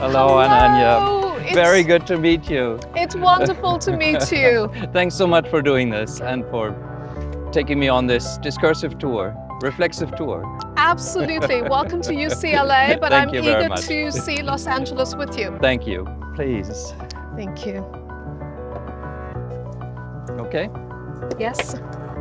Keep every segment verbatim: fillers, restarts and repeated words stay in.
Hello, Hello. Ananya. It's, Very good to meet you. It's wonderful to meet you. Thanks so much for doing this and for taking me on this discursive tour, reflexive tour. Absolutely. Welcome to U C L A, but Thank I'm you very eager much. to see Los Angeles with you. Thank you. Please. Thank you. Okay? Yes.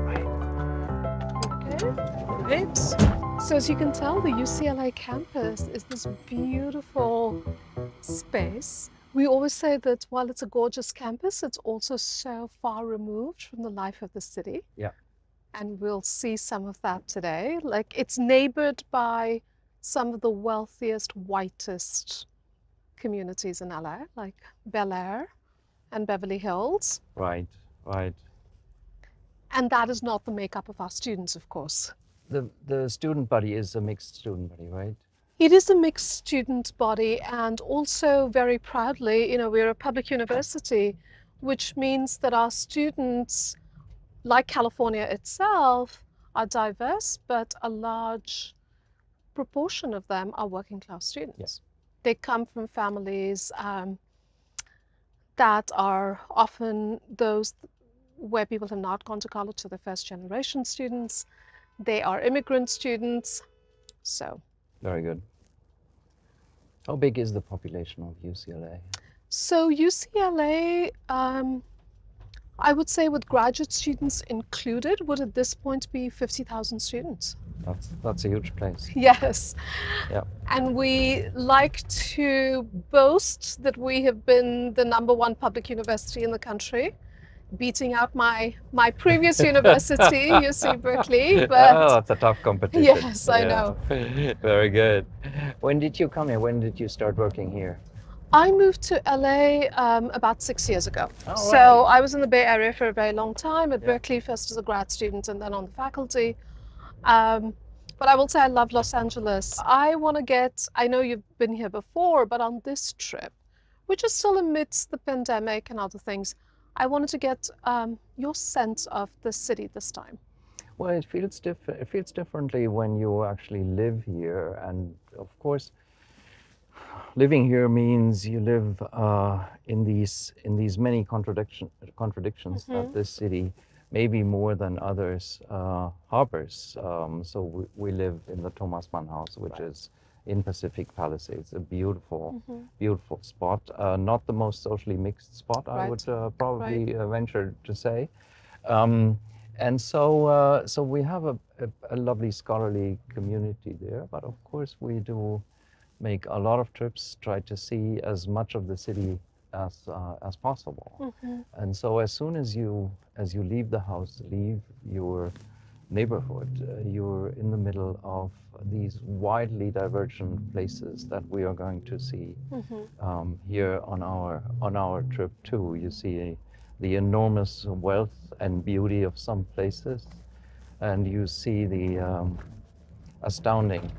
Okay, great. So as you can tell, the U C L A campus is this beautiful space. We always say that while it's a gorgeous campus, it's also so far removed from the life of the city. Yeah. And we'll see some of that today. Like, it's neighbored by some of the wealthiest, whitest communities in L A, like Bel Air and Beverly Hills. Right, right. And that is not the makeup of our students, of course. The, the student body is a mixed student body, right? It is a mixed student body, and also very proudly, you know, we're a public university, which means that our students, like California itself, are diverse, but a large proportion of them are working class students. Yes. They come from families um, that are often those where people have not gone to college, so they're first generation students. They are immigrant students, so. Very good. How big is the population of U C L A? So U C L A, um, I would say with graduate students included, would at this point be fifty thousand students. That's, that's a huge place. Yes. Yeah. And we like to boast that we have been the number one public university in the country, beating out my, my previous university, U C Berkeley. But oh, it's a tough competition. Yes, I yeah. know. Very good. When did you come here? When did you start working here? I moved to L A um, about six years ago. Oh, so right. I was in the Bay Area for a very long time, at Yeah. Berkeley, first as a grad student and then on the faculty. Um, but I will say I love Los Angeles. I want to get, I know you've been here before, but on this trip, which is still amidst the pandemic and other things, I wanted to get um, your sense of the city this time. Well, it feels different. It feels differently when you actually live here, and of course, living here means you live uh, in these in these many contradiction contradictions Mm-hmm. that this city, maybe more than others, uh, harbors. Um, so we, we live in the Thomas Mann House, which Right. is in Pacific Palisades, a beautiful, Mm-hmm. beautiful spot. Uh, not the most socially mixed spot, I Right. would uh, probably Right. uh, venture to say. Um, and so, uh, so we have a, a, a lovely scholarly community there. But of course, we do make a lot of trips, try to see as much of the city as uh, as possible. Mm-hmm. And so, as soon as you as you leave the house, leave your neighborhood, uh, you're in the middle of these widely divergent places that we are going to see Mm-hmm. um, here on our on our trip too. You see the enormous wealth and beauty of some places, and you see the um, astounding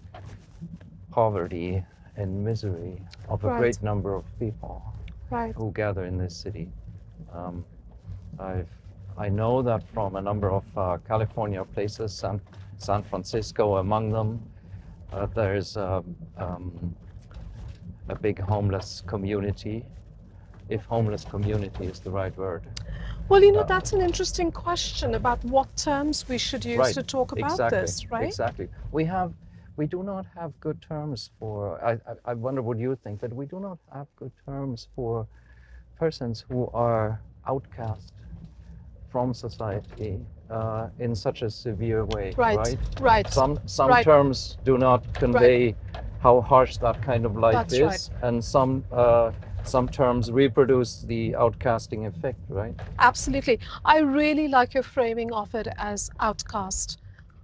poverty and misery of a Right. great number of people Right. who gather in this city. Um, I've, I know that from a number of uh, California places, San, San Francisco among them, uh, there's a, um, a big homeless community, if homeless community is the right word. Well, you know, Uh, that's an interesting question about what terms we should use Right, to talk about exactly, this, right? Exactly. We have, we do not have good terms for, I, I, I wonder what you think, but we do not have good terms for persons who are outcast from society uh, in such a severe way, Right, right? right. Some, some Right. terms do not convey how harsh that kind of life That's is, right. and some, uh, some terms reproduce the outcasting effect, right? Absolutely. I really like your framing of it as outcast.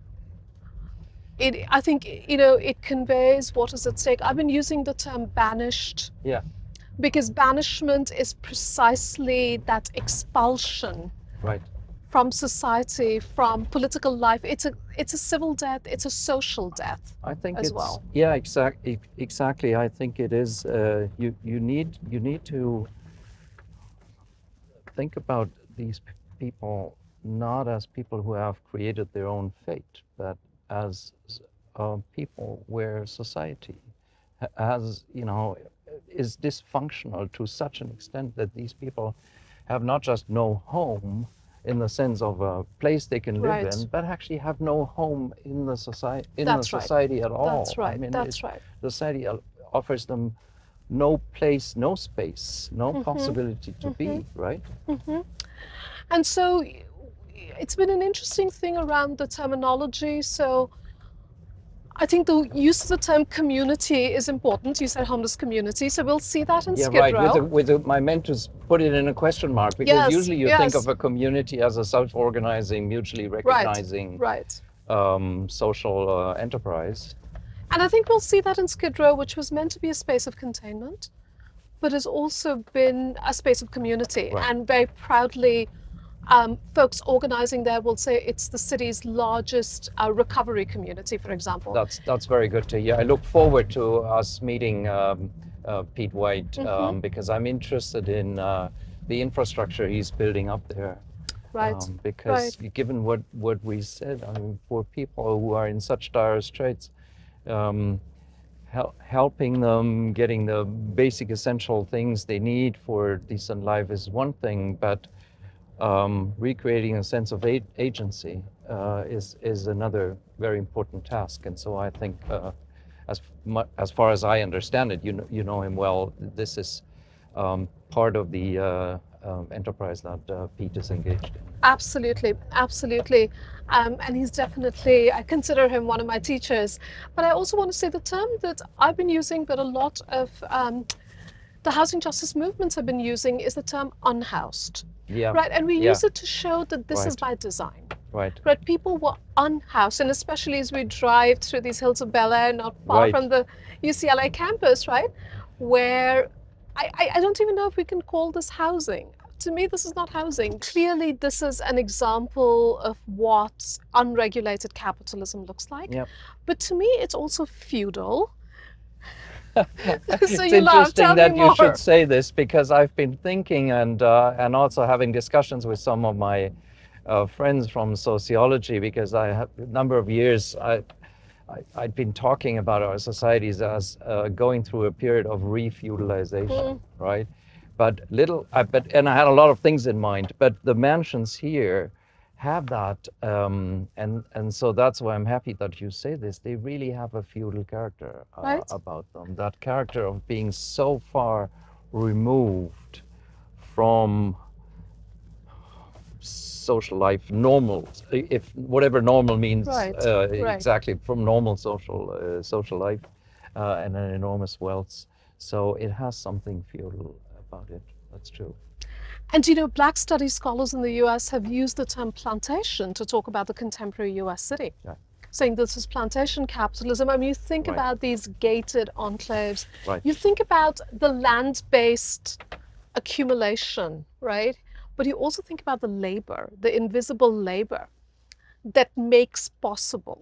It, I think, you know, it conveys what is at stake. I've been using the term banished Yeah, because banishment is precisely that expulsion right. from society, from political life. It's a, it's a civil death, it's a social death. I think as it's well. yeah, exactly. Exactly. I think it is. Uh, you you need you need to think about these p- people not as people who have created their own fate, but as uh, people where society ha- has, you know, is dysfunctional to such an extent that these people have not just no home in the sense of a place they can live Right. in, but actually have no home in the society in That's the right. society at all. That's right. I mean, That's it, right. society al- offers them no place, no space, no Mm-hmm. possibility to Mm-hmm. be, right? Mm-hmm. And so it's been an interesting thing around the terminology. So I think the use of the term community is important. You said homeless community, so we'll see that in Yeah, Skid right. Row. With the, with the, I meant to put it in a question mark because Yes, usually you yes. think of a community as a self-organizing, mutually recognizing Right. um, social uh, enterprise. And I think we'll see that in Skid Row, which was meant to be a space of containment, but has also been a space of community. Right. And very proudly, um, folks organizing there will say it's the city's largest uh, recovery community, for example. That's that's very good to hear. I look forward to us meeting um, uh, Pete White Mm-hmm. um, because I'm interested in uh, the infrastructure he's building up there. Right. Um, because Right. given what, what we said, I mean, for people who are in such dire straits, um, hel- helping them getting the basic essential things they need for a decent life is one thing, but um, recreating a sense of a- agency uh, is is another very important task. And so I think, uh, as mu- as far as I understand it, you know, you know him well. This is um, part of the uh, um, enterprise that uh, Pete is engaged in. Absolutely, absolutely. Um, and he's definitely, I consider him one of my teachers. But I also want to say the term that I've been using, but a lot of um, the housing justice movements have been using is the term unhoused. Yeah. Right, and we yeah. use it to show that this is Right. by design. Right. Right, people were unhoused, and especially as we drive through these hills of Bel Air, not far Right. from the U C L A campus, right, where I, I, I don't even know if we can call this housing. To me, this is not housing. Clearly, this is an example of what unregulated capitalism looks like. Yep. But to me, it's also feudal. It's So you laugh. Tell interesting me that you more. should say this because I've been thinking and uh, and also having discussions with some of my uh, friends from sociology because I have a number of years I, I I'd been talking about our societies as uh, going through a period of refeudalization, Mm. right? But little, I, but and I had a lot of things in mind. But the mansions here have that, um, and and so that's why I'm happy that you say this. They really have a feudal character uh, Right. about them. That character of being so far removed from social life, normal, if whatever normal means, Right, uh, right. exactly from normal social uh, social life, uh, and an enormous wealth. So it has something feudal about it. That's true. And you know, Black studies scholars in the U S have used the term plantation to talk about the contemporary U S city, Yeah. saying this is plantation capitalism. I mean, you think Right. about these gated enclaves, Right. you think about the land-based accumulation, right? But you also think about the labor, the invisible labor that makes possible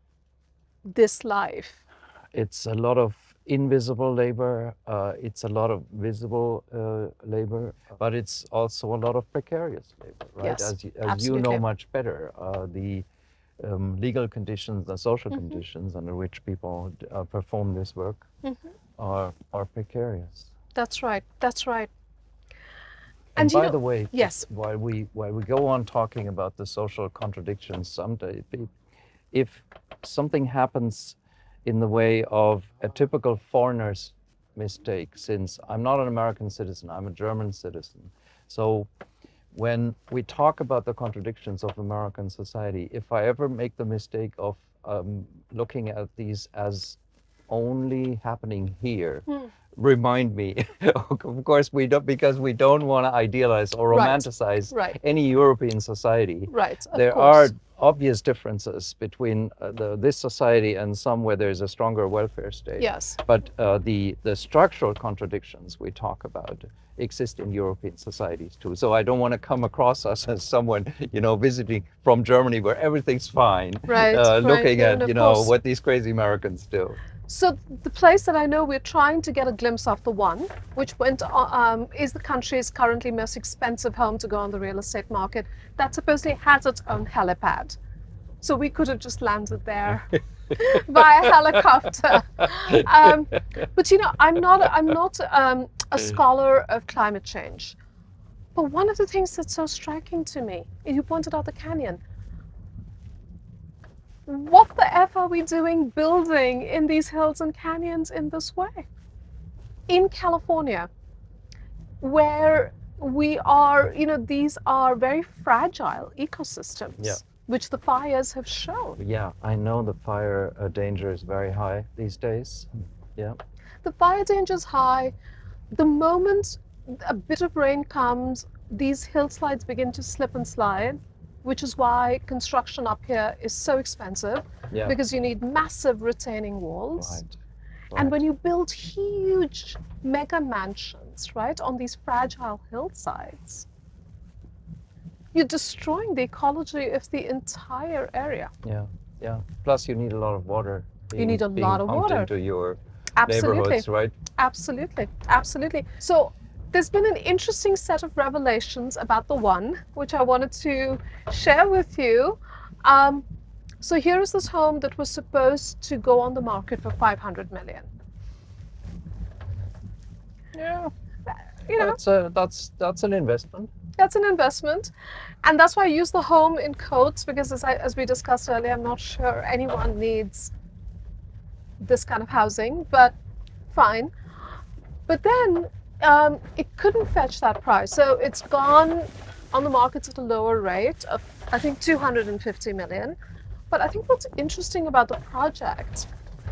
this life. It's a lot of invisible labor. Uh, it's a lot of visible uh, labor, but it's also a lot of precarious labor, right? Yes, as you, as you absolutely. know much better, uh, the um, legal conditions, the social Mm-hmm. conditions under which people uh, perform this work Mm-hmm. are are precarious. That's right. That's right. And, And you by know- the way, just yes. while we while we go on talking about the social contradictions, someday, if- if something happens in the way of a typical foreigner's mistake, since I'm not an American citizen, I'm a German citizen. So when we talk about the contradictions of American society, if I ever make the mistake of um, looking at these as only happening here, Hmm. remind me. Of course, we don't, because we don't want to idealize or Right. romanticize Right. any European society. Right. Of There course. are obvious differences between uh, the, this society and some where there's a stronger welfare state. Yes. But uh, the, the structural contradictions we talk about exist in European societies too. So I don't want to come across us as someone, you know, visiting from Germany where everything's fine, Right, uh, right, looking and at, of you know, course- what these crazy Americans do. So the place that I know we're trying to get a glimpse of, the one which went on, um, is the country's currently most expensive home to go on the real estate market, that supposedly has its own helipad. so we could have just landed there via helicopter. Um, but you know, I'm not, I'm not um, a scholar of climate change. But one of the things that's so striking to me, and you pointed out the canyon, what the F are we doing building in these hills and canyons in this way? In California, where we are, you know, these are very fragile ecosystems, Yeah. which the fires have shown. Yeah, I know the fire uh, danger is very high these days. Yeah. The fire danger is high. The moment a bit of rain comes, these hillsides begin to slip and slide, which is why construction up here is so expensive, Yeah. because you need massive retaining walls. Right. And right. when you build huge mega mansions, right, on these fragile hillsides, you're destroying the ecology of the entire area. Yeah, yeah. Plus, you need a lot of water. You being- need a being lot of pumped water. into your Absolutely. neighborhoods, right? Absolutely, absolutely. So there's been an interesting set of revelations about the one, which I wanted to share with you. Um, so here is this home that was supposed to go on the market for five hundred million. Yeah. You know, That's a, that's that's an investment. that's an investment. And that's why I use the home in quotes, because as, I, as we discussed earlier, I'm not sure anyone needs this kind of housing, but fine. But then um, it couldn't fetch that price. So it's gone on the market at a lower rate of, I think, two hundred fifty million. But I think what's interesting about the project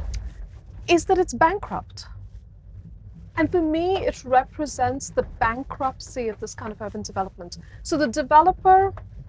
is that it's bankrupt. And for me, it represents the bankruptcy of this kind of urban development. So the developer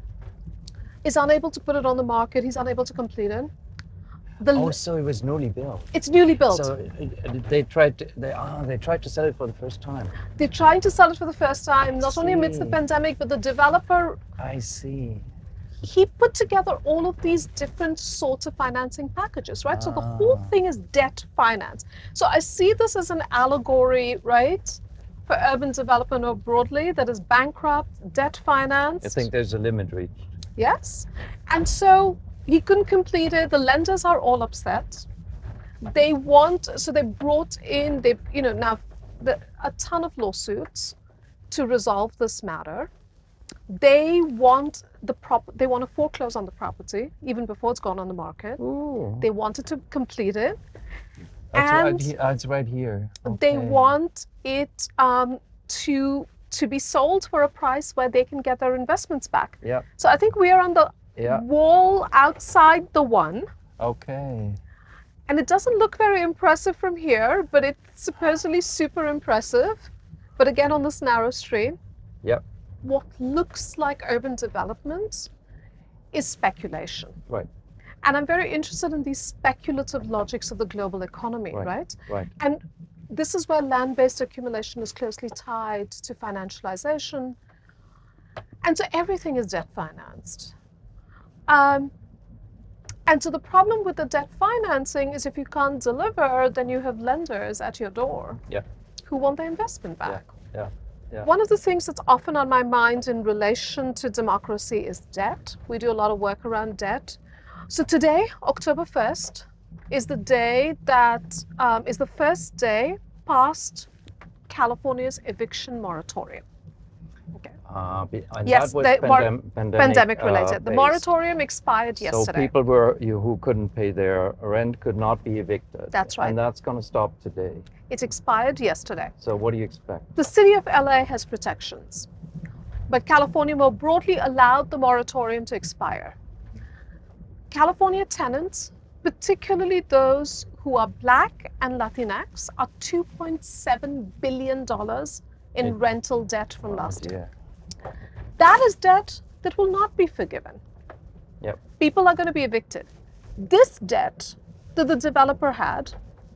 is unable to put it on the market. He's unable to complete it. The, Oh, so it was newly built. it's newly built. So uh, they tried to they ah they tried to sell it for the first time. They're trying to sell it for the first time, not only amidst the See. pandemic, but the developer, I see. he put together all of these different sorts of financing packages, right? So the whole Ah. thing is debt finance. So I see this as an allegory, right, for urban development or broadly, that is bankrupt, debt financed. I think there's a limit reached. Yes. And so he couldn't complete it. The lenders are all upset. They want, so they brought in, they, you know, now the, a ton of lawsuits to resolve this matter. They want the prop, they want to foreclose on the property even before it's gone on the market. Ooh. They wanted to complete it. That's and right. He, uh, it's right here. They Okay. want it um, to to be sold for a price where they can get their investments back. Yeah. So I think we are on the Yeah. wall outside the one. Okay. And it doesn't look very impressive from here, but it's supposedly super impressive. But again, on this narrow street, Yep. what looks like urban development is speculation. Right. And I'm very interested in these speculative logics of the global economy, Right. right? Right. And this is where land-based accumulation is closely tied to financialization. And so everything is debt financed. Um, and so the problem with the debt financing is if you can't deliver, then you have lenders at your door Yeah. who want their investment Yeah. back. Yeah. Yeah. One of the things that's often on my mind in relation to democracy is debt. We do a lot of work around debt. So today, October first, is the day that um, is the first day past California's eviction moratorium. Okay. Uh, be- and Yes, that was they were pandem- pandemic, Pandemic uh, related. The based. moratorium expired So yesterday. people were you who couldn't pay their rent could not be evicted. That's right. And that's going to stop today. It expired yesterday. So what do you expect? The city of L A has protections, but California more broadly allowed the moratorium to expire. California tenants, particularly those who are Black and Latinx, are two point seven billion dollars in It- rental debt from Oh, last year. dear. That is debt that will not be forgiven. Yep. People are going to be evicted. This debt that the developer had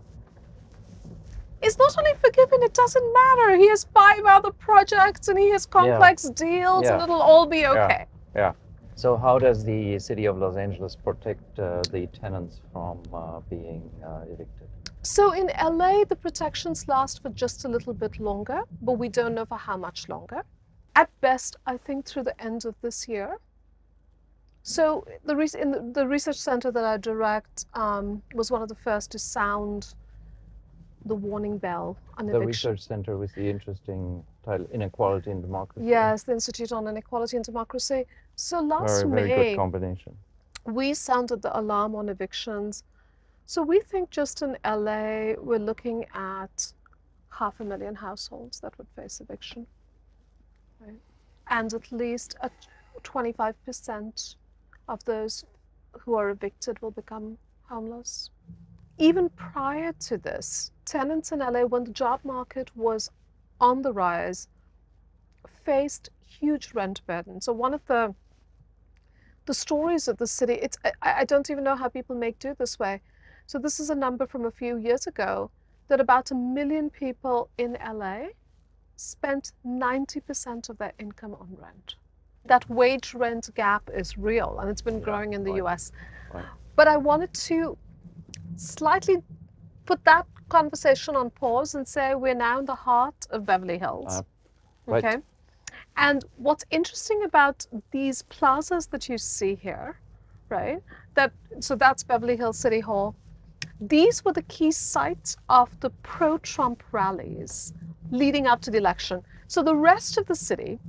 is not only forgiven, it doesn't matter. He has five other projects and he has complex deals and Yeah. it'll all be okay. Yeah. So how does the city of Los Angeles protect uh, the tenants from uh, being uh, evicted? So in L A, the protections last for just a little bit longer, but we don't know for how much longer. At best, I think through the end of this year. So the, re in the, the research center that I direct um, was one of the first to sound the warning bell on The eviction. research center with the interesting title, Inequality and Democracy. Yes, the Institute on Inequality and Democracy. So last Very, very May, good combination. we sounded the alarm on evictions. So we think just in L A, we're looking at half a million households that would face eviction. Right. And at least a twenty-five percent of those who are evicted will become homeless. Even prior to this, tenants in L A, when the job market was on the rise, faced huge rent burden. So one of the the stories of the city, it's I, I don't even know how people make do this way. So this is a number from a few years ago, that about a million people in L A spent ninety percent of their income on rent. That wage rent gap is real, and it's been Yeah, growing in the right, U S. right. But I wanted to slightly put that conversation on pause and say we're now in the heart of Beverly Hills. Uh, right. Okay. And what's interesting about these plazas that you see here, right? That so that's Beverly Hills City Hall. These were the key sites of the pro-Trump rallies leading up to the election. So the rest of the city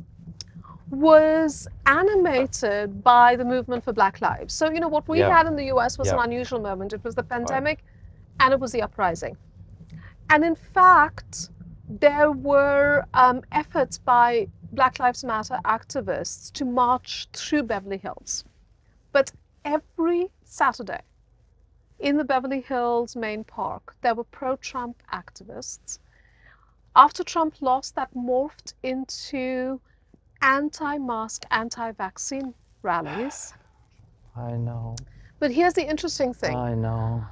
was animated by the movement for Black Lives. So, you know, what we Yeah. had in the U S was Yeah. an unusual moment. It was the pandemic and it was the uprising. And in fact, there were um, efforts by Black Lives Matter activists to march through Beverly Hills. But every Saturday in the Beverly Hills main park, there were pro-Trump activists. After Trump lost, that morphed into anti-mask, anti-vaccine rallies. I know. But here's the interesting thing. I know.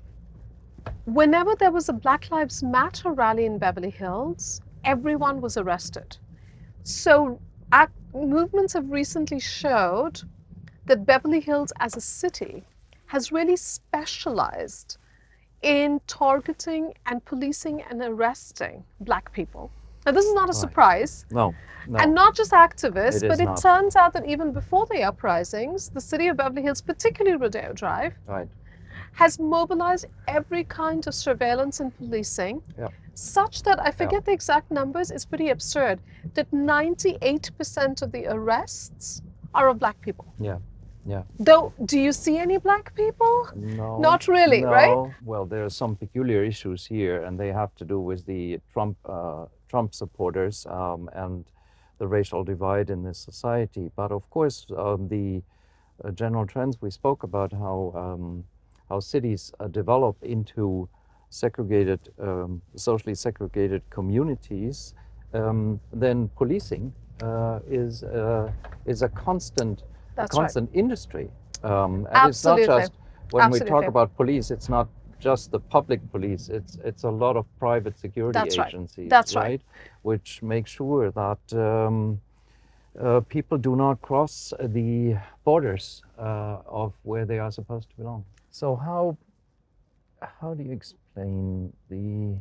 Whenever there was a Black Lives Matter rally in Beverly Hills, everyone was arrested. So act, movements have recently showed that Beverly Hills as a city has really specialized in targeting and policing and arresting Black people. Now, this is not a Right. surprise. No, no. And not just activists, It but is it not. turns out that even before the uprisings, the city of Beverly Hills, particularly Rodeo Drive, Right. has mobilized every kind of surveillance and policing, Yep. such that, I forget Yep. the exact numbers, it's pretty absurd, that ninety-eight percent of the arrests are of Black people. Yeah. Yeah. Though, do you see any Black people? No. Not really, no. right? Well, there are some peculiar issues here, and they have to do with the Trump uh, Trump supporters um, and the racial divide in this society. But of course, um, the uh, general trends we spoke about, how um, how cities uh, develop into segregated, um, socially segregated communities, um, then policing uh, is uh, is a constant. That's a constant right. industry. Um, and Absolutely. it's not just, when Absolutely. we talk about police, it's not just the public police, it's it's a lot of private security That's right. agencies, That's right. which make sure that um, uh, people do not cross the borders uh, of where they are supposed to belong. So how, how do you explain the,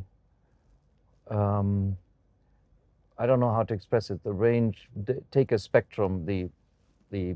um, I don't know how to express it, the range, take a spectrum, the, the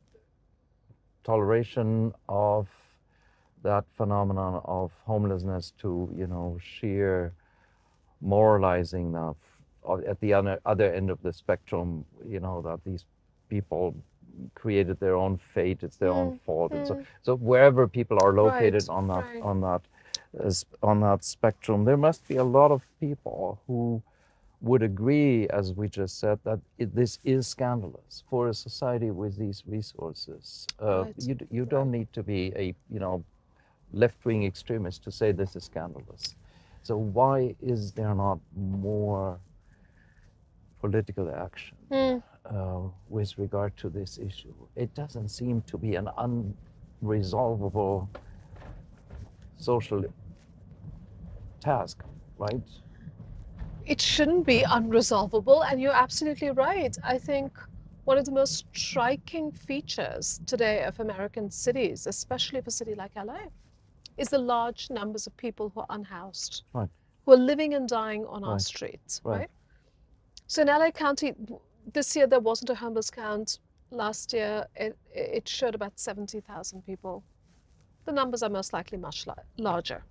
toleration of that phenomenon of homelessness to, you know, sheer moralizing of, of at the other, other end of the spectrum, you know, that these people created their own fate, it's their Mm, own fault. mm. And so, so wherever people are located Right, on that, right. on that, uh, on that spectrum, there must be a lot of people who would agree, as we just said, that it, this is scandalous for a society with these resources. Uh, Right. You, you don't need to be a, you know, left-wing extremist to say this is scandalous. So why is there not more political action Mm. uh, with regard to this issue? It doesn't seem to be an unresolvable social task, right? It shouldn't be unresolvable, and you're absolutely right. I think one of the most striking features today of American cities, especially of a city like L A, is the large numbers of people who are unhoused, Right. who are living and dying on our Right. streets, Right. right? So in L A County, this year there wasn't a homeless count. last year, it, it showed about seventy thousand people. The numbers are most likely much la larger.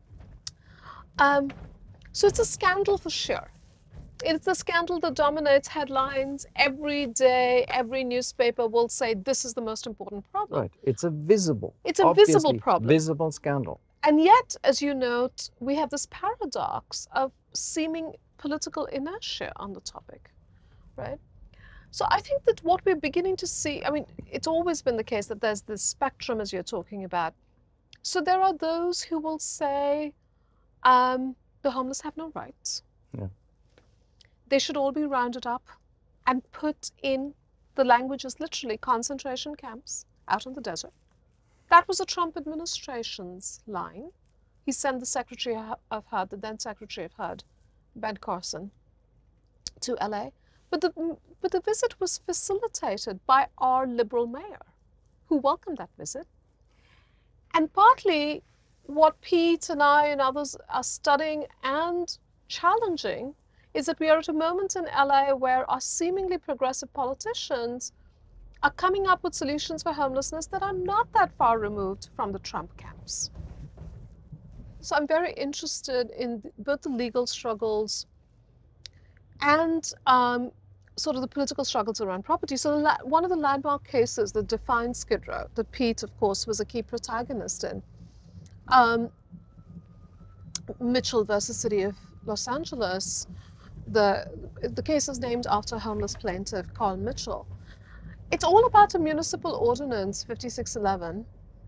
Um, so it's a scandal for sure. It's a scandal that dominates headlines. Every day, every newspaper will say this is the most important problem. Right. It's a visible, It's a visible problem. Visible scandal. And yet, as you note, we have this paradox of seeming political inertia on the topic, right? So I think that what we're beginning to see, I mean, it's always been the case that there's this spectrum as you're talking about. So there are those who will say um, the homeless have no rights. Yeah. They should all be rounded up and put in, the language is literally concentration camps out in the desert. That was the Trump administration's line. He sent the Secretary of H U D, the then Secretary of H U D, Ben Carson, to L A. But the, but the visit was facilitated by our liberal mayor, who welcomed that visit. And partly what Pete and I and others are studying and challenging is that we are at a moment in L A where our seemingly progressive politicians are coming up with solutions for homelessness that are not that far removed from the Trump camps. So I'm very interested in both the legal struggles and um, sort of the political struggles around property. So the, one of the landmark cases that defined Skid Row, that Pete, of course, was a key protagonist in, um, Mitchell versus City of Los Angeles, the, the case is named after a homeless plaintiff, Carl Mitchell. It's all about a municipal ordinance, fifty-six eleven,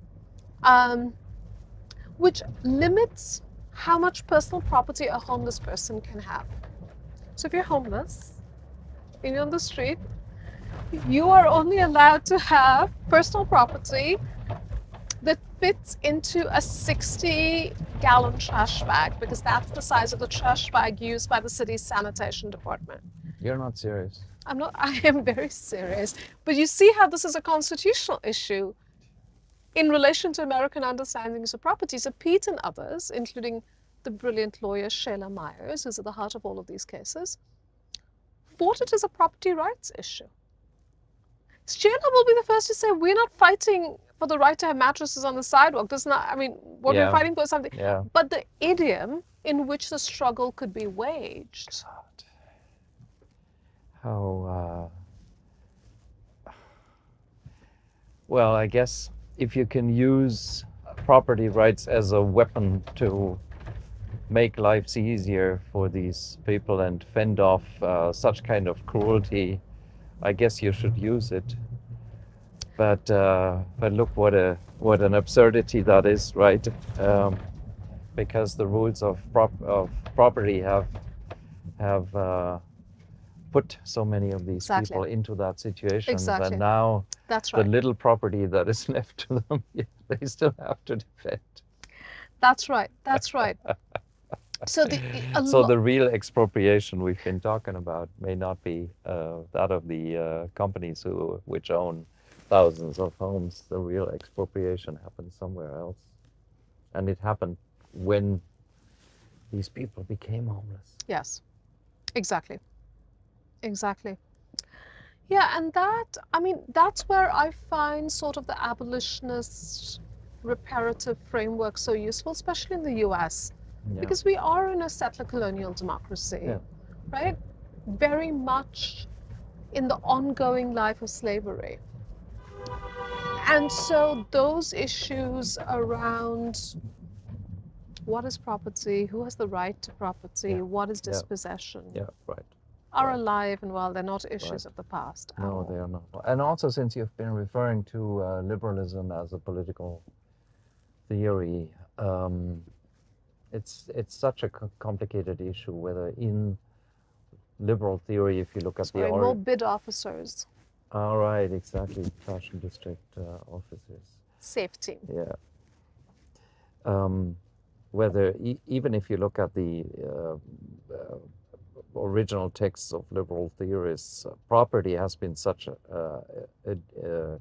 um, which limits how much personal property a homeless person can have. So if you're homeless and you're on the street, you are only allowed to have personal property that fits into a sixty gallon trash bag, because that's the size of the trash bag used by the city's sanitation department. You're not serious. I'm not, I am very serious. But you see how this is a constitutional issue in relation to American understandings of property. So Pete and others, including the brilliant lawyer Shayla Myers, who's at the heart of all of these cases, fought it as a property rights issue. Shayla will be the first to say, we're not fighting for the right to have mattresses on the sidewalk. That's not, I mean, what Yeah. we're fighting for is something. Yeah. But the idiom in which the struggle could be waged. How, uh, well, I guess if you can use property rights as a weapon to make lives easier for these people and fend off uh, such kind of cruelty, I guess you should use it. But uh, but look what a what an absurdity that is, right? Um, because the rules of prop of property have have uh, put so many of these Exactly. people into that situation. Exactly. That now That's right. the little property that is left to them, they still have to defend. That's right. That's right. So the a So lo- the real expropriation we've been talking about may not be uh, that of the uh, companies who which own thousands of homes. The real expropriation happened somewhere else, and it happened when these people became homeless. Yes, exactly. Exactly. Yeah, and that, I mean, that's where I find sort of the abolitionist reparative framework so useful, especially in the U S, Yeah. because we are in a settler colonial democracy, Yeah. right? Very much in the ongoing life of slavery. And so those issues around what is property, who has the right to property, Yeah. what is Yeah. dispossession, Yeah, right. are Right. alive and well. They're not issues Right. of the past. at No, all. they are not. And also, since you've been referring to uh, liberalism as a political theory, um, it's it's such a co- complicated issue. Whether in liberal theory, if you look at the Sorry, or- more bid officers, all right, exactly, fashion district uh, offices. safety. Yeah. Um, whether e- even if you look at the uh, uh, original texts of liberal theorists, uh, property has been such a, uh, a, a,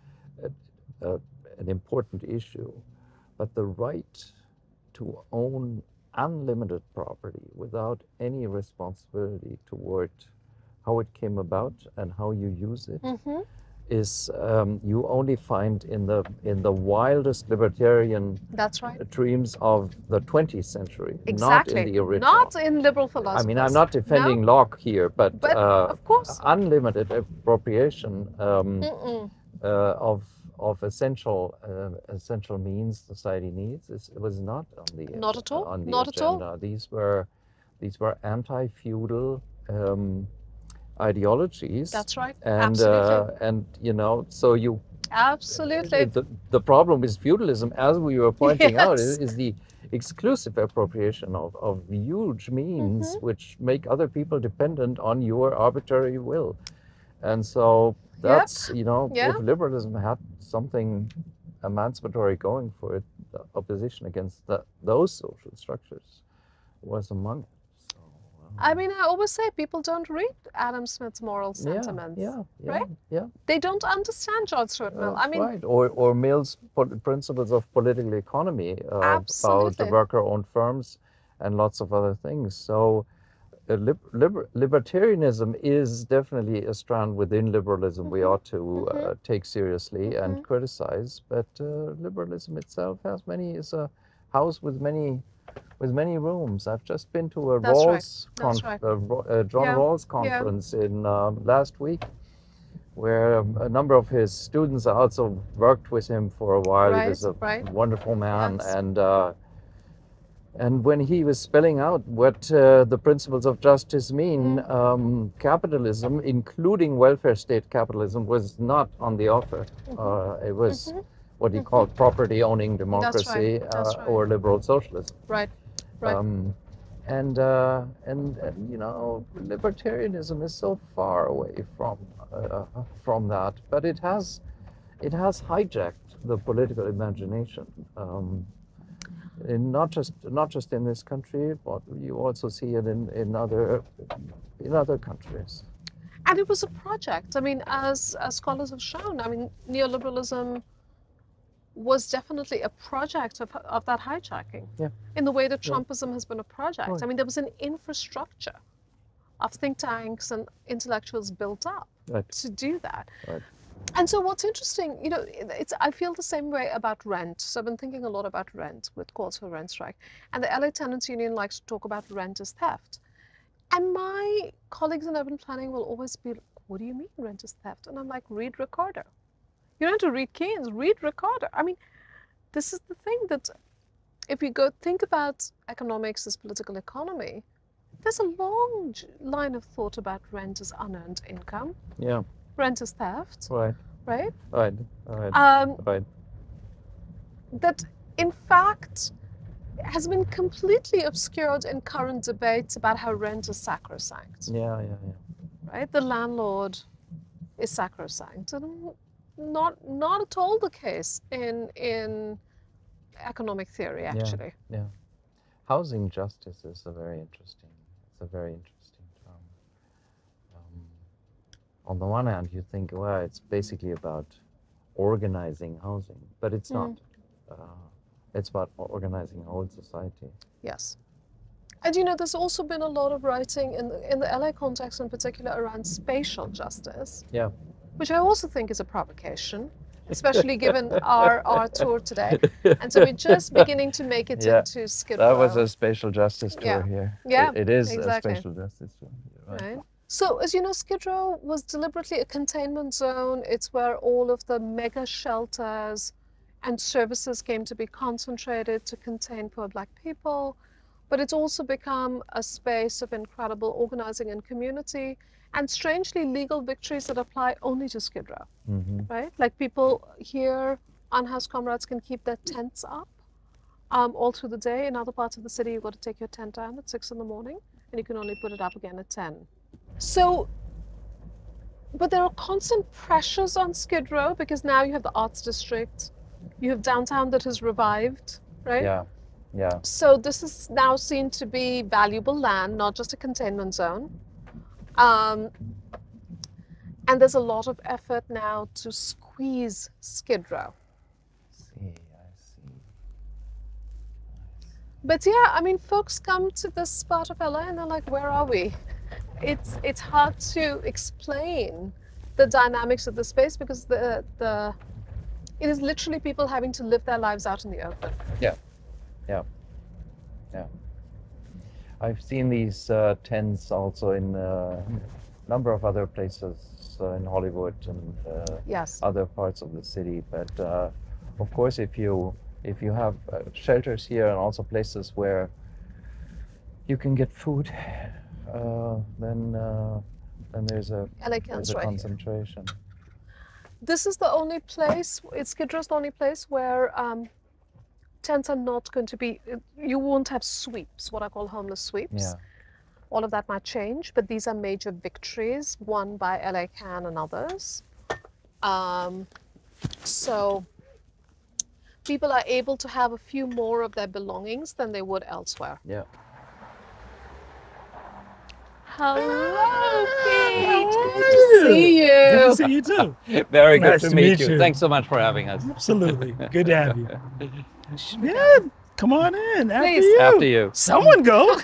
a, a, an important issue, but the right to own unlimited property without any responsibility toward how it came about and how you use it Mm-hmm. is um, you only find in the in the wildest libertarian That's right. dreams of the twentieth century, Exactly. not in the original. Not in liberal I philosophers. mean, I'm not defending No? Locke here, but, But uh, of course. unlimited appropriation um, Mm-mm. uh, of of essential uh, essential means society needs is, was not on the Not at all. on the Not at all. agenda. These were these were anti-feudal um, ideologies. That's right. And Absolutely. uh, and you know, so you Absolutely. the the problem with feudalism, as we were pointing out, is, Yes. is the exclusive appropriation of, of huge means Mhm. which make other people dependent on your arbitrary will. And so that's, you know, Yeah. if liberalism had something emancipatory going for it, the opposition against the, those social structures was among it. So, um, I mean, I always say people don't read Adam Smith's moral yeah, sentiments. yeah, yeah, right? yeah. They don't understand John Stuart Mill. That's I mean, right. Or, or Mill's po- principles of political economy uh, about Absolutely. the worker-owned firms and lots of other things. So uh, lib- liber- libertarianism is definitely a strand within liberalism we Mhm, ought to uh, mhm. take seriously Mhm. and criticize. But uh, liberalism itself has many, is a house with many with many rooms. I've just been to a That's right. Rawls That's conf- right. uh, Ro- uh, John Yeah, Rawls yeah. conference in um, last week, where um, a number of his students also worked with him for a while. He was Right, a right. wonderful man, Yes. and uh, and when he was spelling out what uh, the principles of justice mean, Mm. um, capitalism, including welfare state capitalism, was not on the offer. Uh, it was Mhm. what he Mhm. called property-owning That's right. democracy That's uh, right. or liberal socialism. Right. Right. Um, and, uh, and and you know, libertarianism is so far away from uh, from that, but it has it has hijacked the political imagination. Um, in not just not just in this country, but you also see it in, in other in other countries. And it was a project. I mean, as as scholars have shown, I mean, neoliberalism was definitely a project of, of that hijacking. Yeah. In the way that Yeah. Trumpism has been a project. Right. I mean, there was an infrastructure of think tanks and intellectuals built up Right. to do that. Right. And so what's interesting, you know, it's I feel the same way about rent. So I've been thinking a lot about rent with calls for rent strike. And the L A Tenants Union likes to talk about rent as theft. And my colleagues in urban planning will always be like, what do you mean rent is theft? And I'm like, read Ricardo. You don't have to read Keynes, read Ricardo. I mean, this is the thing that if you go think about economics as political economy, there's a long line of thought about rent as unearned income. Yeah. Rent as theft, Right. right? Right. Right. Um, right. that in fact has been completely obscured in current debates about how rent is sacrosanct, Yeah. Yeah. Yeah. right? The landlord is sacrosanct, and not not at all the case in in economic theory, actually. Yeah. Housing justice is a very interesting. It's a very interesting term. Um, on the one hand, you think, well, it's basically about organizing housing, but it's Mm. not. Uh, it's about organizing a whole society. Yes. And you know, there's also been a lot of writing in the, in the L A context in particular around spatial justice, Yeah. which I also think is a provocation, especially given our, our tour today. And so we're just beginning to make it Yeah, into Skid Row. That was a spatial justice tour Yeah. here. Yeah, It, it is exactly. a spatial justice tour. Right. Right. So, as you know, Skid Row was deliberately a containment zone. It's where all of the mega shelters and services came to be concentrated to contain poor Black people. But it's also become a space of incredible organizing and community, and strangely legal victories that apply only to Skid Row, Mm-hmm. right? Like people here, unhoused comrades can keep their tents up um, all through the day. In other parts of the city, you've got to take your tent down at six in the morning, and you can only put it up again at ten. So, but there are constant pressures on Skid Row because now you have the arts district, you have downtown that has revived, right? Yeah, yeah. So this is now seen to be valuable land, not just a containment zone. Um, and there's a lot of effort now to squeeze Skid Row. See, I see. But yeah, I mean, folks come to this part of L A and they're like, where are we? It's, it's hard to explain the dynamics of the space, because the the it is literally people having to live their lives out in the open. Yeah, yeah, yeah. I've seen these uh, tents also in a number of other places uh, in Hollywood and uh, Yes. other parts of the city. But uh, of course, if you if you have uh, shelters here and also places where you can get food, uh, then uh, then there's a L A there's Can's a right here. concentration. This is the only place, it's Skid Row's the only place where um, tents are not going to be, you won't have sweeps, what I call homeless sweeps. Yeah. All of that might change, but these are major victories won by L A Can and others. Um, so people are able to have a few more of their belongings than they would elsewhere. Yeah. Hello, Pete. How Good are to you? see you. Good to see you too. Very good Nice to to meet meet you. you. Thanks so much for having us. Absolutely. Good to have you. Yeah, come on in. After Please. you. After you. Someone go.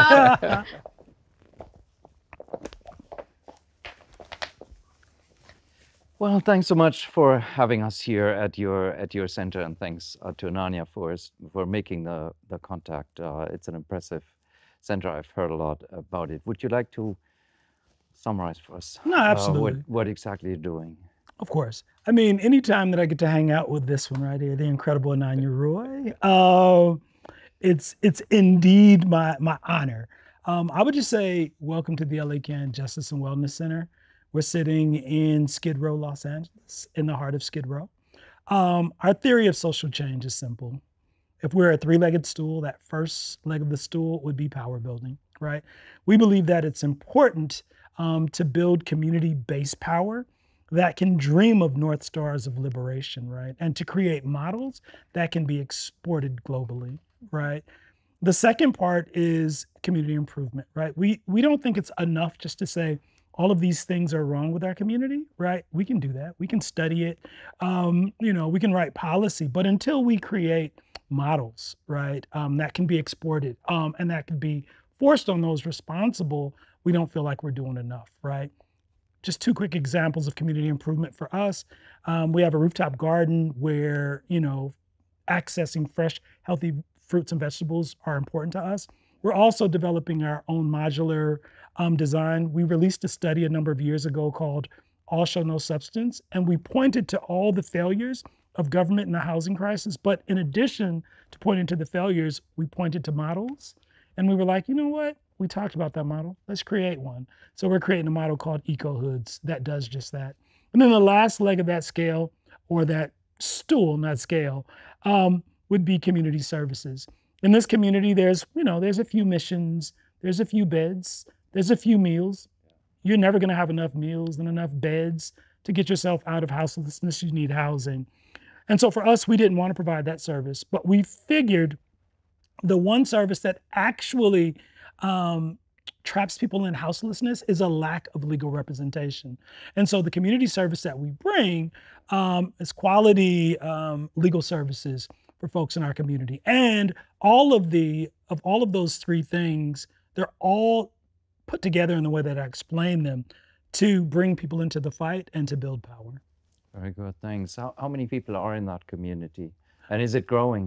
Well, thanks so much for having us here at your at your center, and thanks uh, to Ananya for s- for making the the contact. Uh, it's an impressive center. I've heard a lot about it. Would you like to summarize for us? No, uh, what absolutely. what exactly you're doing? Of course. I mean, anytime that I get to hang out with this one right here, the incredible Ananya Roy, uh, it's it's indeed my my honor. Um, I would just say, welcome to the L A Can Justice and Wellness Center. We're sitting in Skid Row, Los Angeles, in the heart of Skid Row. Um, our theory of social change is simple. If we're a three-legged stool, that first leg of the stool would be power building, right? We believe that it's important um, to build community-based power that can dream of North Stars of liberation, right? And to create models that can be exported globally, right? The second part is community improvement, right? We we don't think it's enough just to say all of these things are wrong with our community, right? We can do that. We can study it. Um, you know, we can write policy, but until we create models, right, um, that can be exported um, and that can be forced on those responsible, we don't feel like we're doing enough, right? Just two quick examples of community improvement for us. Um, we have a rooftop garden where, you know, accessing fresh, healthy fruits and vegetables are important to us. We're also developing our own modular um, design. We released a study a number of years ago called All Show No Substance, and we pointed to all the failures of government in the housing crisis. But in addition to pointing to the failures, we pointed to models. And we were like, you know what? We talked about that model. Let's create one. So we're creating a model called Eco Hoods that does just that. And then the last leg of that scale, or that stool, not scale, um, would be community services. In this community, there's, you know, there's a few missions, there's a few beds, there's a few meals. You're never gonna have enough meals and enough beds to get yourself out of houselessness. You need housing. And so for us, we didn't want to provide that service, but we figured the one service that actually um, traps people in houselessness is a lack of legal representation. And so the community service that we bring um, is quality um, legal services for folks in our community. And all of the, of all of those three things, they're all put together in the way that I explain them to bring people into the fight and to build power. Very good. Thanks. How how many people are in that community, and is it growing?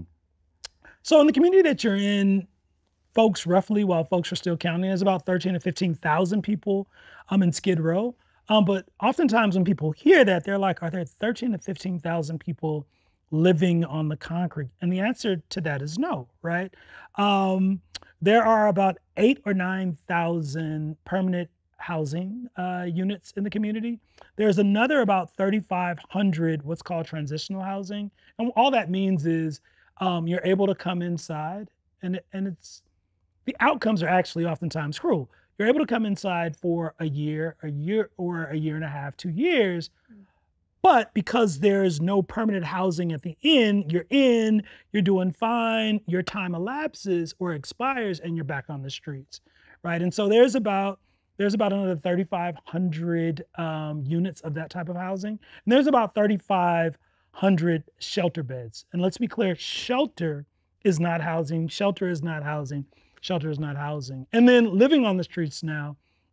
So in the community that you're in, folks roughly, while folks are still counting, there's about thirteen to fifteen thousand people um, in Skid Row. Um, but oftentimes when people hear that, they're like, are there thirteen to fifteen thousand people living on the concrete? And the answer to that is no, right? Um, there are about eight or nine thousand permanent housing uh, units in the community. There's another about thirty-five hundred what's called transitional housing. And all that means is um, you're able to come inside, and, and it's, the outcomes are actually oftentimes cruel. You're able to come inside for a year, a year or a year and a half, two years, but because there's no permanent housing at the end, you're in, you're doing fine, your time elapses or expires, and you're back on the streets, right? And so there's about there's about another thirty-five hundred um, units of that type of housing, and there's about thirty-five hundred shelter beds. And let's be clear, shelter is not housing, shelter is not housing, shelter is not housing. And then living on the streets now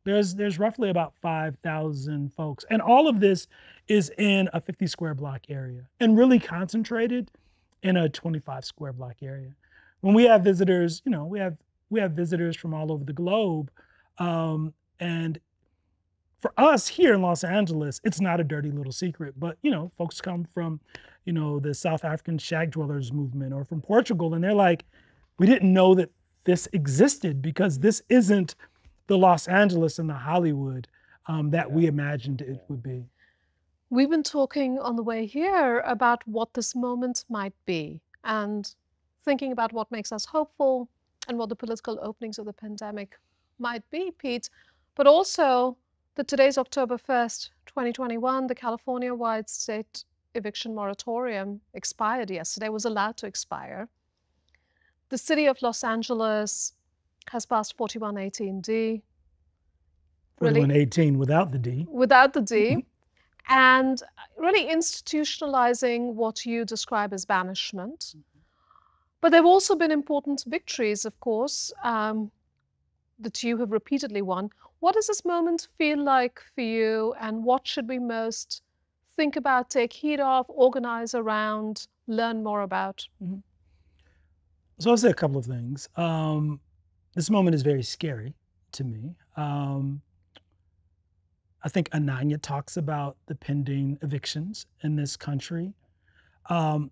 There's there's roughly about five thousand folks, and all of this is in a fifty square block area, and really concentrated in a twenty-five square block area. When we have visitors, you know, we have we have visitors from all over the globe, um, and for us here in Los Angeles, it's not a dirty little secret. But you know, folks come from, you know, the South African shack dwellers movement or from Portugal, and they're like, we didn't know that this existed because this isn't the Los Angeles and the Hollywood um, that we imagined it would be. We've been talking on the way here about what this moment might be and thinking about what makes us hopeful and what the political openings of the pandemic might be, Pete. But also that today's October first, twenty twenty-one, the California-wide state eviction moratorium expired yesterday, was allowed to expire. The city of Los Angeles has passed forty-one eighteen D. forty-one eighteen without the D. Without the D. And really institutionalizing what you describe as banishment. But there have also been important victories, of course, um, that you have repeatedly won. What does this moment feel like for you, and what should we most think about, take heed of, organize around, learn more about? Mm-hmm. So I'll say a couple of things. Um, this moment is very scary to me. Um, I think Ananya talks about the pending evictions in this country. Um,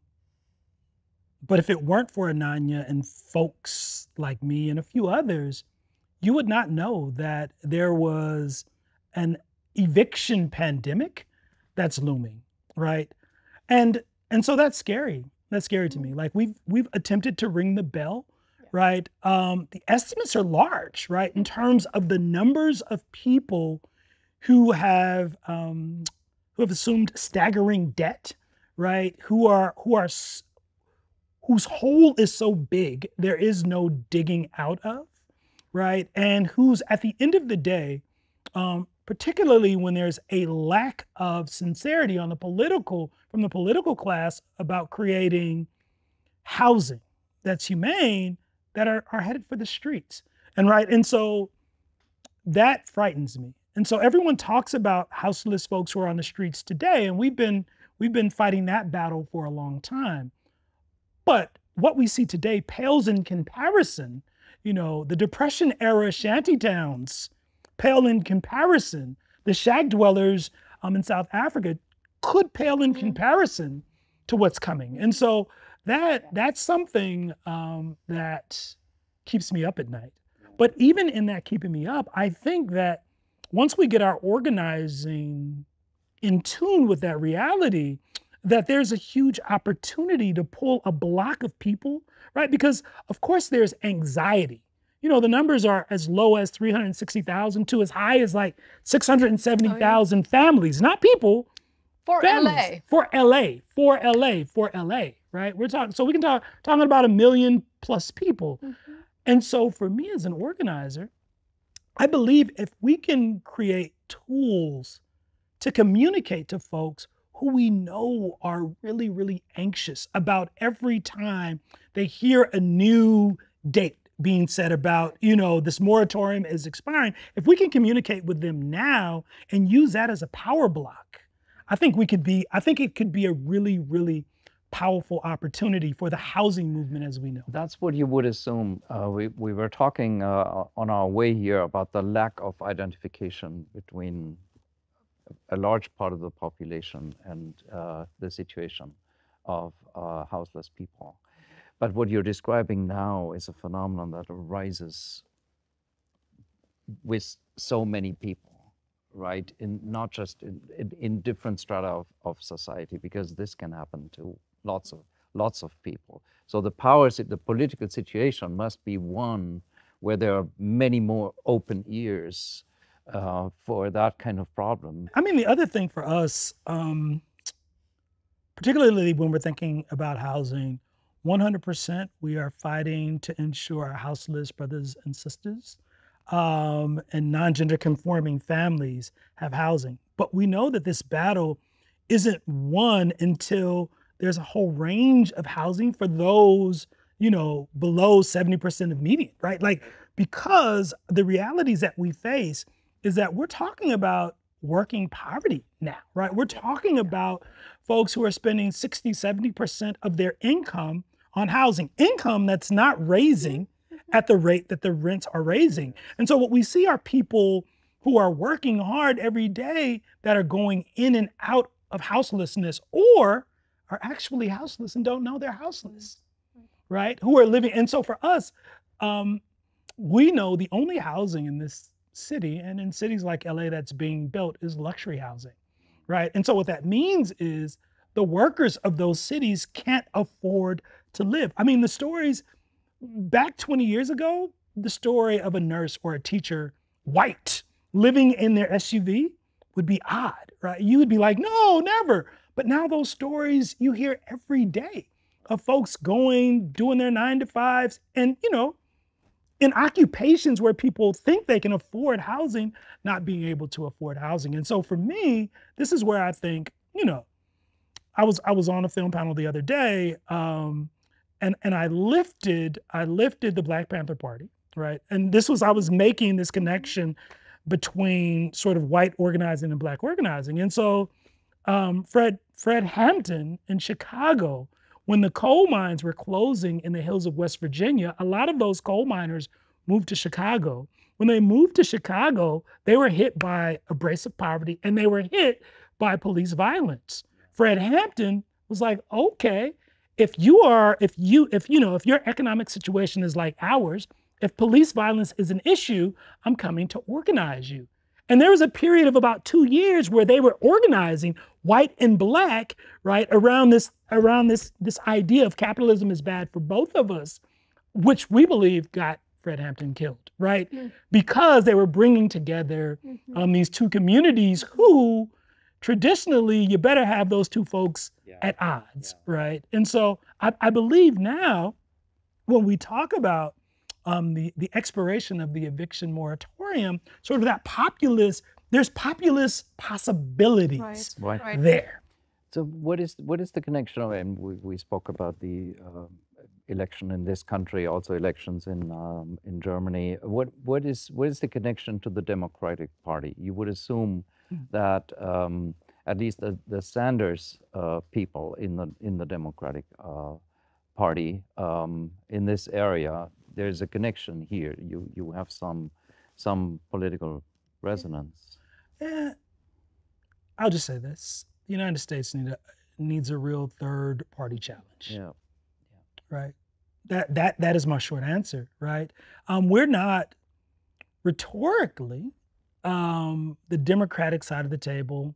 but if it weren't for Ananya and folks like me and a few others, you would not know that there was an eviction pandemic that's looming, right? And and so that's scary. That's scary to me. Like we've we've attempted to ring the bell, right? Um, the estimates are large, right, in terms of the numbers of people who have um, who have assumed staggering debt, right? Who are who are whose hole is so big there is no digging out of, right? And who's at the end of the day, um, particularly when there's a lack of sincerity on the political from the political class about creating housing that's humane, that are, are headed for the streets, and right, and so that frightens me. And so everyone talks about houseless folks who are on the streets today, and we've been we've been fighting that battle for a long time. But what we see today pales in comparison. You know, the Depression era shantytowns pale in comparison. The shack dwellers um, in South Africa could pale in comparison to what's coming. And so that that's something um, that keeps me up at night. But even in that keeping me up, I think that once we get our organizing in tune with that reality, that there's a huge opportunity to pull a block of people, right? Because of course there's anxiety. You know, the numbers are as low as three hundred sixty thousand to as high as like six hundred seventy thousand oh, yeah. families, not people. For families. L A. For L A, for L A, for L A, right? We're talking, so we can talk talking about a million plus people. Mm-hmm. And so for me as an organizer, I believe if we can create tools to communicate to folks who we know are really, really anxious about every time they hear a new date being said about, you know, this moratorium is expiring, if we can communicate with them now and use that as a power block, I think we could be, I think it could be a really, really powerful opportunity for the housing movement as we know. That's what you would assume. Uh, we, we were talking uh, on our way here about the lack of identification between a large part of the population and uh, the situation of uh, houseless people. But what you're describing now is a phenomenon that arises with so many people, right? In not just in, in, in different strata of, of society, because this can happen to lots of lots of people. So the powers, the political situation must be one where there are many more open ears uh, for that kind of problem. I mean, the other thing for us, um, particularly when we're thinking about housing, one hundred percent we are fighting to ensure our houseless brothers and sisters um, and non-gender conforming families have housing. But we know that this battle isn't won until there's a whole range of housing for those, you know, below seventy percent of median, right? Like, because the realities that we face is that we're talking about working poverty now, right? We're talking about folks who are spending sixty, seventy percent of their income on housing, income that's not raising at the rate that the rents are raising. And so what we see are people who are working hard every day that are going in and out of houselessness, or are actually houseless and don't know they're houseless, right? Who are living. And so for us, um, we know the only housing in this city and in cities like L A that's being built is luxury housing, right? And so what that means is the workers of those cities can't afford to live. I mean, the stories back twenty years ago, the story of a nurse or a teacher, white, living in their S U V would be odd, right? You would be like, no, never. But now those stories you hear every day of folks going, doing their nine to fives, and, you know, in occupations where people think they can afford housing, not being able to afford housing. And so for me, this is where I think, you know, I was I was on a film panel the other day, um, and and I lifted I lifted the Black Panther Party, right? And this was I was making this connection between sort of white organizing and Black organizing. And so um, Fred Fred Hampton in Chicago, when the coal mines were closing in the hills of West Virginia, a lot of those coal miners moved to Chicago. When they moved to Chicago, they were hit by abrasive poverty and they were hit by police violence. Fred Hampton was like, okay, if you are, if you, if you know, if your economic situation is like ours, if police violence is an issue, I'm coming to organize you. And there was a period of about two years where they were organizing, white and Black, right, around this, around this, this idea of capitalism is bad for both of us, which we believe got Fred Hampton killed, right? Mm. Because they were bringing together mm-hmm. um, these two communities who, traditionally, you better have those two folks yeah. at odds, yeah. right? And so I, I believe now, when we talk about um, the, the expiration of the eviction moratorium, sort of that populist, there's populist possibilities right. Right. there. So what is what is the connection? And we, we spoke about the uh, election in this country, also elections in um, in Germany. What what is what is the connection to the Democratic Party? You would assume that um, at least the, the Sanders uh, people in the in the Democratic uh, Party um, in this area, there's a connection here. You you have some some political resonance. Yeah, I'll just say this: the United States need a, needs a real third party challenge. Yeah, yeah. Right. That that that is my short answer. Right. Um, we're not rhetorically. Um, the Democratic side of the table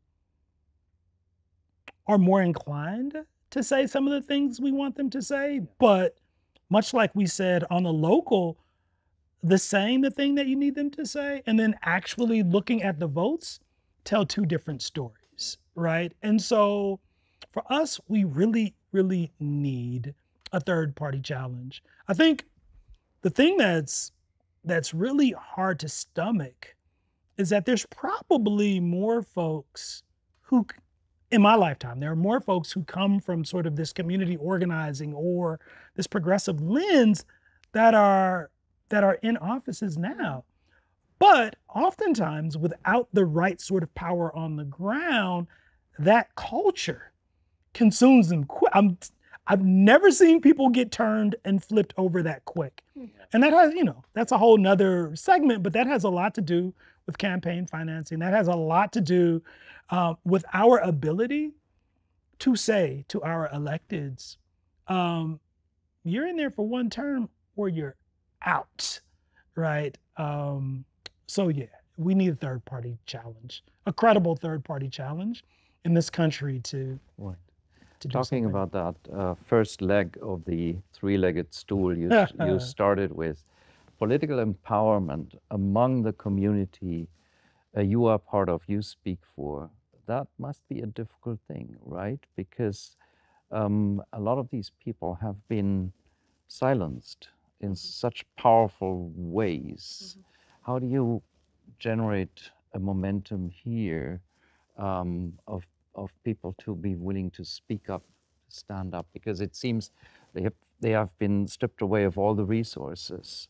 are more inclined to say some of the things we want them to say, but much like we said on the local, the saying the thing that you need them to say and then actually looking at the votes tell two different stories, right? And so for us, we really, really need a third party challenge. I think the thing that's that's really hard to stomach is that there's probably more folks who, in my lifetime, there are more folks who come from sort of this community organizing or this progressive lens that are that are in offices now. But oftentimes, without the right sort of power on the ground, that culture consumes them quick. I'm, I've never seen people get turned and flipped over that quick. And that has, you know, that's a whole nother segment, but that has a lot to do with campaign financing. That has a lot to do uh, with our ability to say to our electeds, um, you're in there for one term or you're out, right? Um, so yeah, we need a third party challenge, a credible third party challenge in this country to, right. to do Talking something. about that uh, first leg of the three-legged stool you, you started with, political empowerment among the community uh, you are part of, you speak for, that must be a difficult thing, right? Because um, a lot of these people have been silenced in such powerful ways. Mm-hmm. How do you generate a momentum here um, of, of people to be willing to speak up, stand up? Because it seems they have, they have been stripped away of all the resources.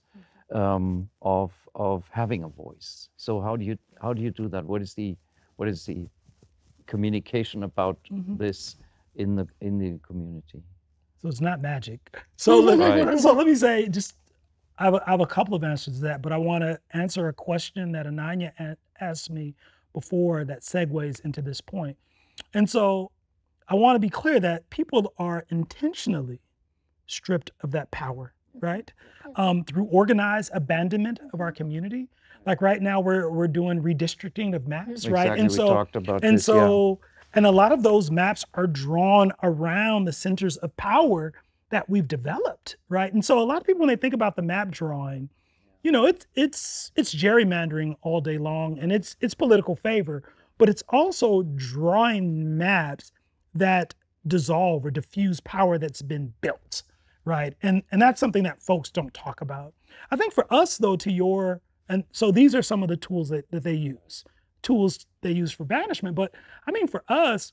um, of of having a voice. So how do you how do you do that? What is the what is the communication about Mhm. this in the in the community? So it's not magic. So let, Right. so let me say, just I have, a, I have a couple of answers to that, but I want to answer a question that Ananya a- asked me before that segues into this point. And so I want to be clear that people are intentionally stripped of that power, right? Um, through organized abandonment of our community. Like right now, we're we're doing redistricting of maps, right? Exactly. And We so talked about and this. Yeah. so and a lot of those maps are drawn around the centers of power that we've developed, right? And so a lot of people, when they think about the map drawing, you know, it's it's it's gerrymandering all day long, and it's it's political favor, but it's also drawing maps that dissolve or diffuse power that's been built, right? And and that's something that folks don't talk about. I think for us though, to your and so these are some of the tools that, that they use, tools they use for banishment. But I mean, for us,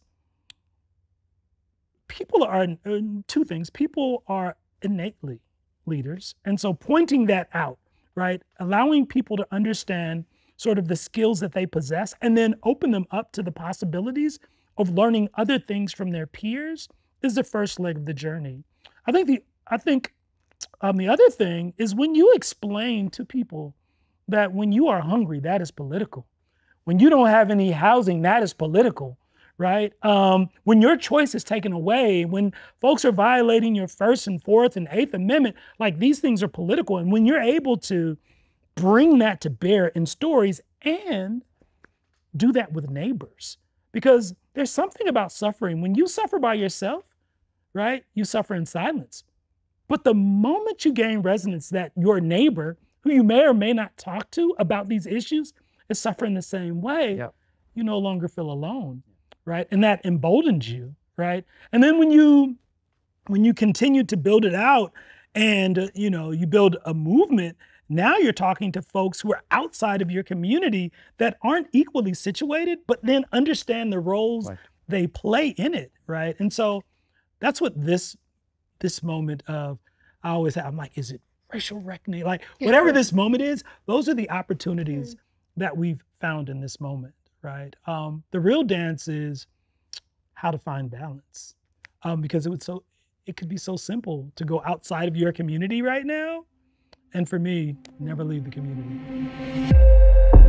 people are uh, two things. People are innately leaders, and so pointing that out, right? Allowing people to understand sort of the skills that they possess, and then open them up to the possibilities of learning other things from their peers is the first leg of the journey. I think the I think um, the other thing is when you explain to people that when you are hungry, that is political. When you don't have any housing, that is political, right? Um, when your choice is taken away, when folks are violating your First and Fourth and Eighth Amendment, like these things are political. And when you're able to bring that to bear in stories and do that with neighbors, because there's something about suffering. When you suffer by yourself, right, you suffer in silence. But the moment you gain resonance that your neighbor, who you may or may not talk to about these issues, is suffering the same way, Yep. you no longer feel alone, right? And that emboldens you, right? And then when you when you continue to build it out, and uh, you know, you build a movement, now you're talking to folks who are outside of your community that aren't equally situated, but then understand the roles Right. they play in it, right? And so that's what this this moment of, I always have, I'm like, is it racial reckoning? Like whatever this moment is, those are the opportunities that we've found in this moment, right? Um, the real dance is how to find balance, um, because it would so it could be so simple to go outside of your community right now, and for me, never leave the community.